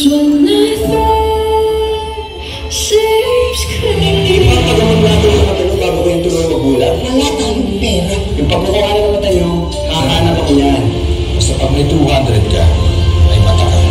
when I thought seems clear. Ipapagamot natin yung matulog bago ko yung tulong magulang. Wala tayong pera. Yung pagkukuha na naman tayo, kakahanap ako yan. Basta pag may 200 ka, ay mata ka.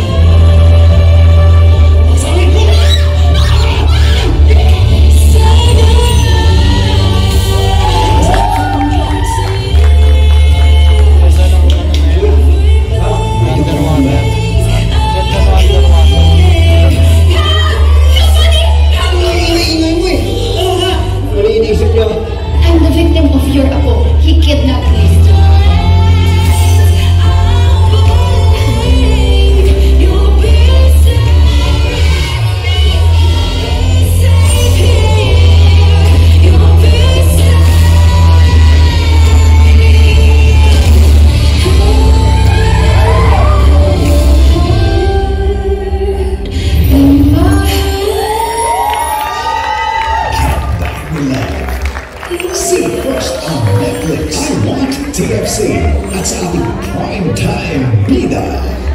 I'm the victim of your apo. He kidnapped me. See it first on Netflix. I want TFC. At sa ating prime time bida.